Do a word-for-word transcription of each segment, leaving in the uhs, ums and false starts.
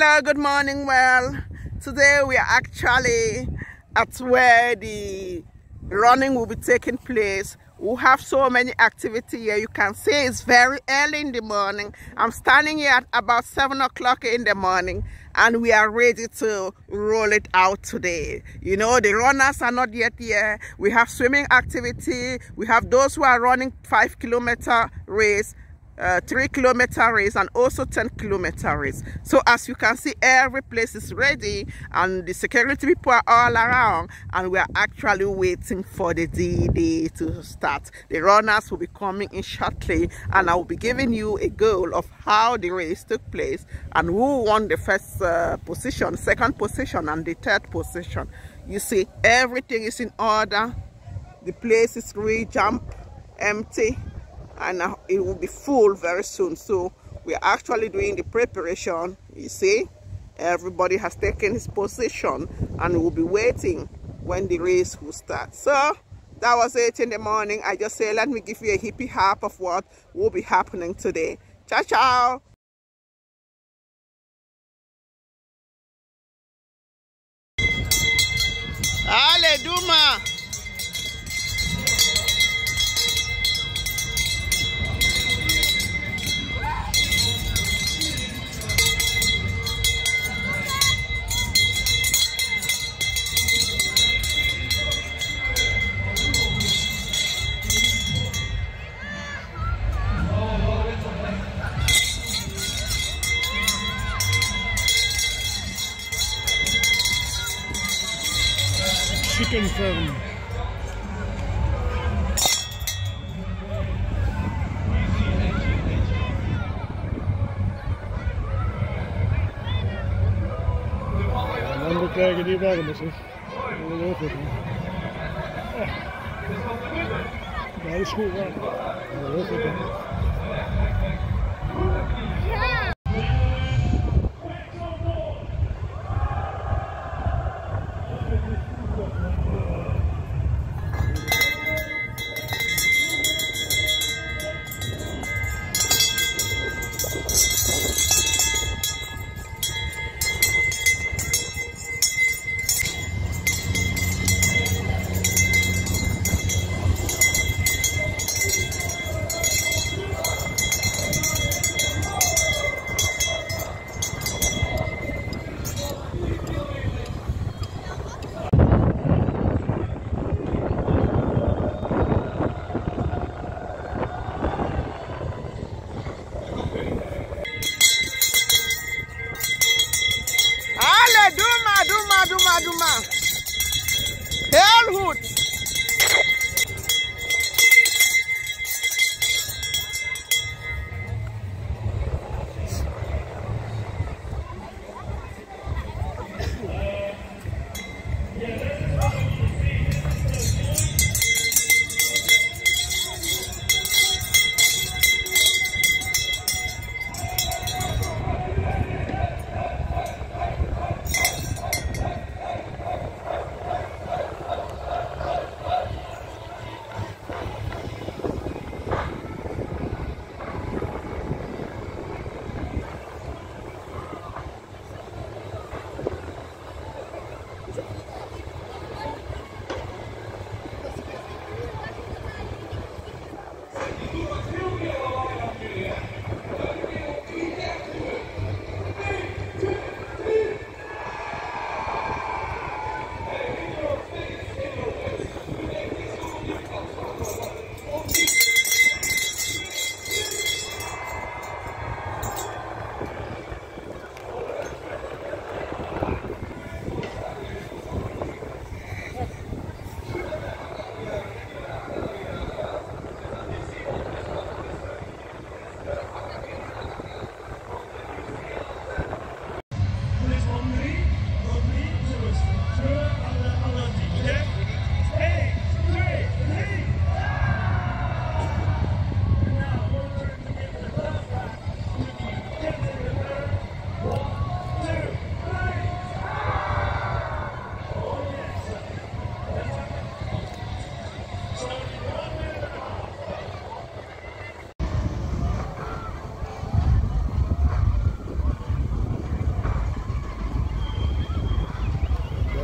Hello, good morning. Well, today we are actually at where the running will be taking place. We have so many activity here. You can see it's very early in the morning. I'm standing here at about seven o'clock in the morning and we are ready to roll it out today. You know, the runners are not yet here. We have swimming activity. We have those who are running five kilometer race, Uh, three kilometer race, and also ten kilometer race. So as you can see, every place is ready and the security people are all around, and we are actually waiting for the D-Day to start. The runners will be coming in shortly and I will be giving you a goal of how the race took place and who won the first uh, position, second position, and the third position. You see, everything is in order. The place is really jump empty, and it will be full very soon. So we are actually doing the preparation. You see, everybody has taken his position and we'll be waiting when the race will start. So that was it in the morning. I just say, let me give you a hippie hop of what will be happening today. Ciao, ciao. Ale Duma. Chicken firm. En dan krijgen die warm is. Ongelooflijk. Dat is goed warm. Ongelooflijk. Duma, Duma, Duma, Duma. Heel goed.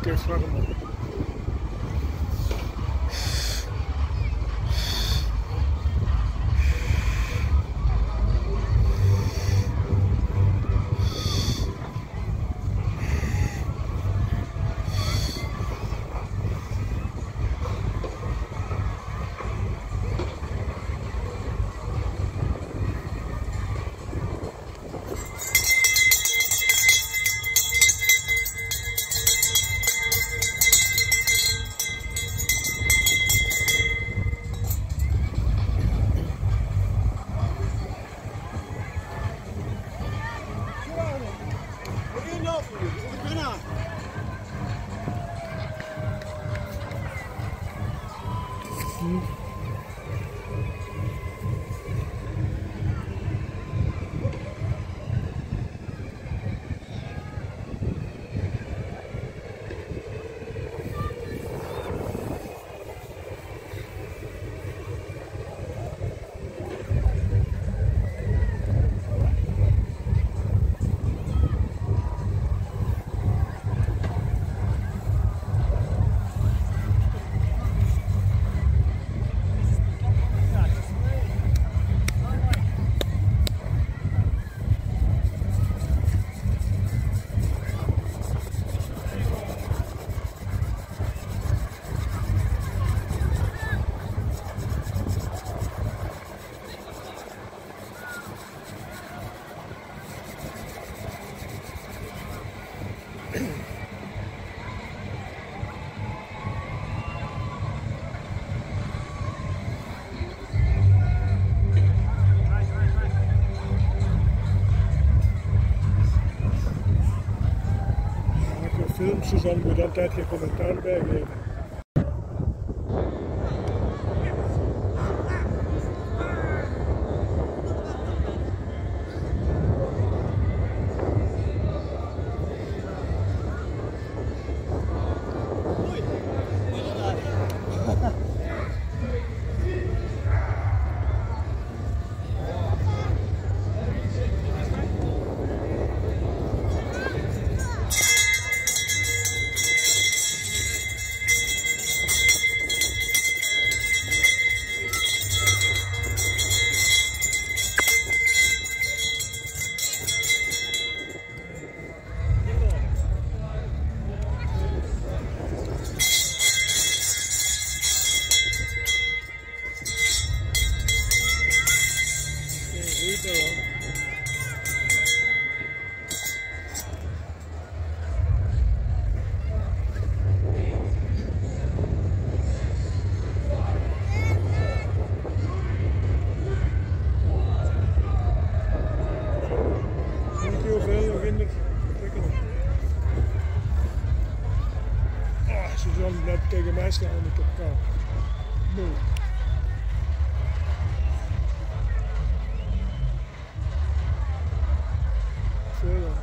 het eerst warm. Filmpjes dan moet altijd geen commentaar bij geven. Dan tegen mij staan en ik heb elkaar. Mooi. Zo dan.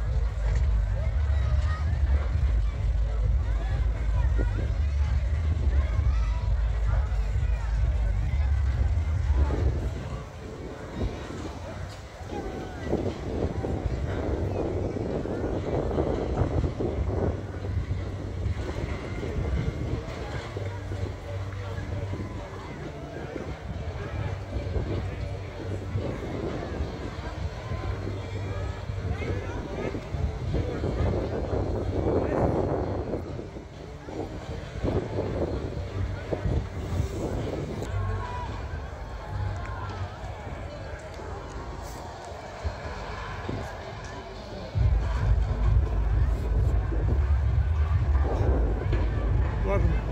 Welcome.